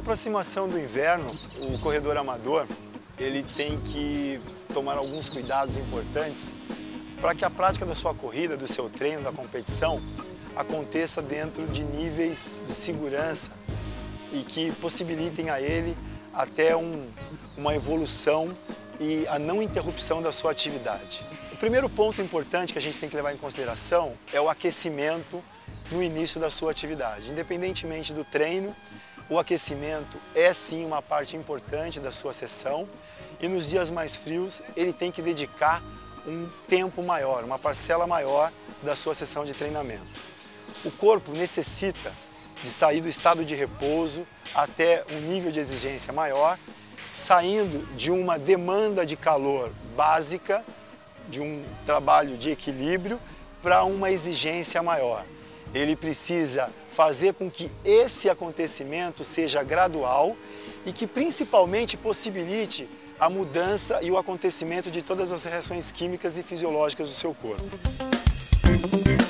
aproximação do inverno, o corredor amador ele tem que tomar alguns cuidados importantes para que a prática da sua corrida, do seu treino, da competição, aconteça dentro de níveis de segurança e que possibilitem a ele até uma evolução e a não interrupção da sua atividade. O primeiro ponto importante que a gente tem que levar em consideração é o aquecimento no início da sua atividade. Independentemente do treino, o aquecimento é sim uma parte importante da sua sessão e nos dias mais frios ele tem que dedicar um tempo maior, uma parcela maior da sua sessão de treinamento. O corpo necessita de sair do estado de repouso até um nível de exigência maior, saindo de uma demanda de calor básica, de um trabalho de equilíbrio, para uma exigência maior. Ele precisa fazer com que esse acontecimento seja gradual e que principalmente possibilite a mudança e o acontecimento de todas as reações químicas e fisiológicas do seu corpo.